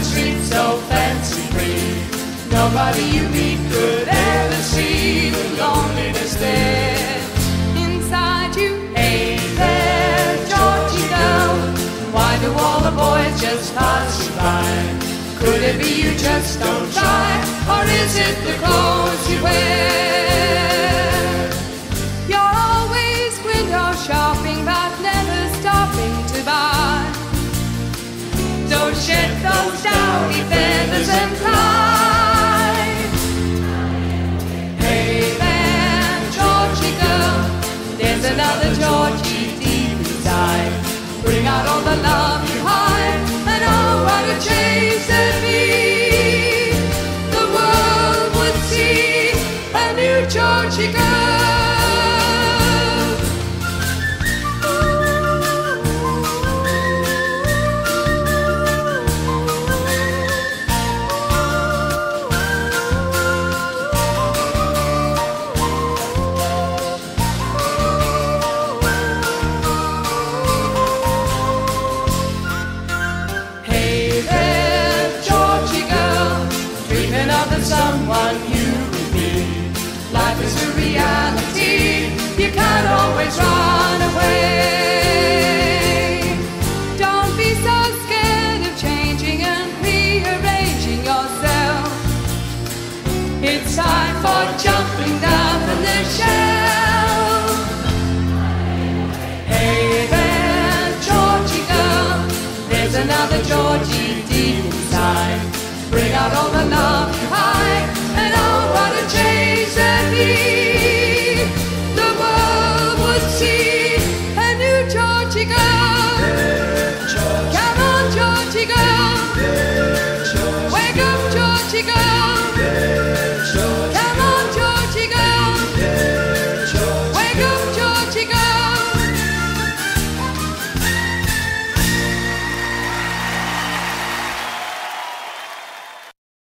the streets so fancy-free. Nobody you meet could ever see the loneliness there inside you. Hey there, Georgie Girl, why do all the boys just pass you by? Could it be you just don't try, or is it the clothes you wear? You're always window shopping, but never stopping to buy. Don't shed those dowdy feathers and fly. Hey there, Georgie Girl, there's another Georgie deep inside. Bring out all the love you hide, and oh, what a change there'd be. The world would see a new Georgie Girl. Someone you could be. Life is a reality, you can't always run away. Don't be so scared of changing and rearranging yourself. It's time for jumping down from the shelf. Hey there, Georgie Girl, there's another Georgie deep inside. Bring out all the love